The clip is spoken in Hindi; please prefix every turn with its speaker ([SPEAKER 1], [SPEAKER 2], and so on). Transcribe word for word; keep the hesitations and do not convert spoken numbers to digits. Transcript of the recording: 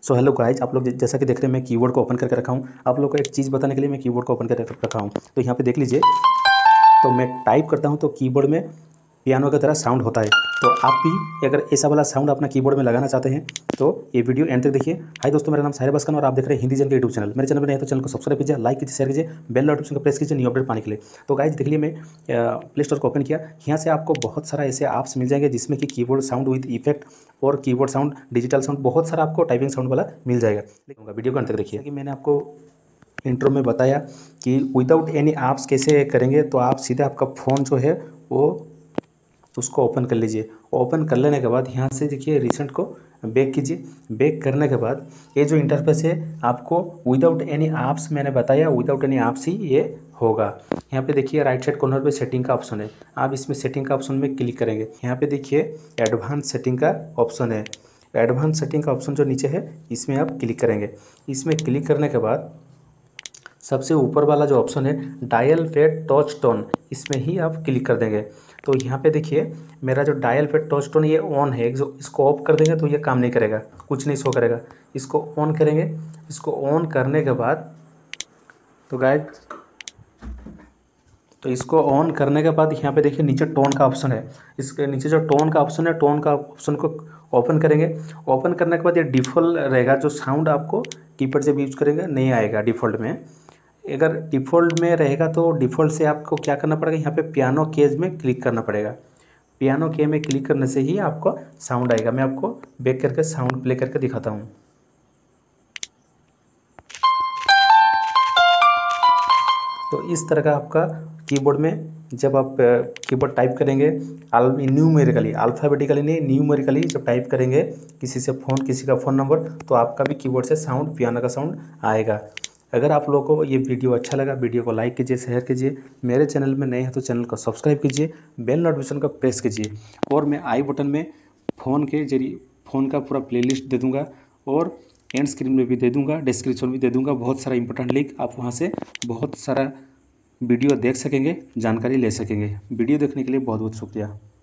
[SPEAKER 1] सो हेलो गाइज, आप लोग जैसा कि देख रहे हैं मैं कीबोर्ड को ओपन करके रखा हूँ। आप लोग को एक चीज़ बताने के लिए मैं कीबोर्ड को ओपन करके रखा हूँ। तो यहाँ पे देख लीजिए, तो मैं टाइप करता हूँ तो कीबोर्ड में पियानो की तरह साउंड होता है। तो आप भी अगर ऐसा वाला साउंड अपना कीबोर्ड में लगाना चाहते हैं तो ये वीडियो एंड तक देखिए। हाय दोस्तों, मेरा नाम साहिर बस्कन और आप देख रहे हैं हिंदी जन के यूट्यूब चैनल। मेरे चैनल पर नहीं तो चैनल को सब्सक्राइब कीजिए, लाइक कीजिए, शेयर कीजिए, बेल नोटिफिकेशन को प्रेस कीजिए न्यू अपडेट पाने के लिए। तो गाइज देख लिए, मैं प्ले स्टोर को ओपन किया। यहाँ से आपको बहुत सारा ऐसे ऐप्स मिल जाएंगे जिसमें कि कीबोर्ड साउंड विद इफेक्ट और कीबोर्ड साउंड, डिजिटल साउंड, बहुत सारा आपको टाइपिंग साउंड वाला मिल जाएगा। लेकिन वीडियो को अंत तक देखिए कि मैंने आपको इंट्रो में बताया कि विदाउट एनी ऐप्स कैसे करेंगे। तो आप सीधे आपका फ़ोन जो है वो उसको ओपन कर लीजिए। ओपन कर लेने के बाद यहाँ से देखिए रिसेंट को बैक कीजिए। बैक करने के बाद ये जो इंटरफेस है आपको विदाउट एनी ऐप्स, मैंने बताया विदाउट एनी ऐप्स ही ये होगा। यहाँ पे देखिए राइट साइड कॉर्नर पे सेटिंग का ऑप्शन है, आप इसमें सेटिंग का ऑप्शन में क्लिक करेंगे। यहाँ पे देखिए एडवांस सेटिंग का ऑप्शन है। एडवांस सेटिंग का ऑप्शन जो नीचे है इसमें आप क्लिक करेंगे। इसमें क्लिक करने के बाद सबसे ऊपर वाला जो ऑप्शन है डायल पैड टच टोन, इसमें ही आप क्लिक कर देंगे। तो यहाँ पे देखिए मेरा जो डायल पैड टच टोन ये ऑन है, जो इसको ऑफ कर देंगे तो ये काम नहीं करेगा, कुछ नहीं शो करेगा। इसको ऑन करेंगे। इसको ऑन करने के बाद तो गाइस तो इसको ऑन करने के बाद यहाँ पे देखिए नीचे टोन का ऑप्शन है। इसके नीचे जो टोन का ऑप्शन है, टोन का ऑप्शन को ओपन करेंगे। ओपन करने के बाद ये डिफ़ॉल्ट रहेगा, जो साउंड आपको कीपैड जब यूज करेंगे नहीं आएगा डिफ़ॉल्ट में। अगर डिफ़ॉल्ट में रहेगा तो डिफ़ॉल्ट से आपको क्या करना पड़ेगा, यहाँ पे पियानो केज में क्लिक करना पड़ेगा। पियानो के में क्लिक करने से ही आपको साउंड आएगा। मैं आपको बैक करके साउंड प्ले करके दिखाता हूँ। तो इस तरह का आपका कीबोर्ड में जब आप कीबोर्ड टाइप करेंगे न्यूमेरिकली, अल्फ़ाबेटिकली नहीं, न्यूमेरिकली जब टाइप करेंगे किसी से फ़ोन किसी का फ़ोन नंबर, तो आपका भी कीबोर्ड से साउंड, पियानो का साउंड आएगा। अगर आप लोगों को ये वीडियो अच्छा लगा, वीडियो को लाइक कीजिए, शेयर कीजिए। मेरे चैनल में नए हैं तो चैनल को सब्सक्राइब कीजिए, बेल नोटिफिकेशन को प्रेस कीजिए। और मैं आई बटन में फ़ोन के जरिए फ़ोन का पूरा प्लेलिस्ट दे दूँगा और एंड स्क्रीन में भी दे दूँगा, डिस्क्रिप्शन भी दे दूँगा। बहुत सारा इंपॉर्टेंट लिंक, आप वहाँ से बहुत सारा वीडियो देख सकेंगे, जानकारी ले सकेंगे। वीडियो देखने के लिए बहुत बहुत शुक्रिया।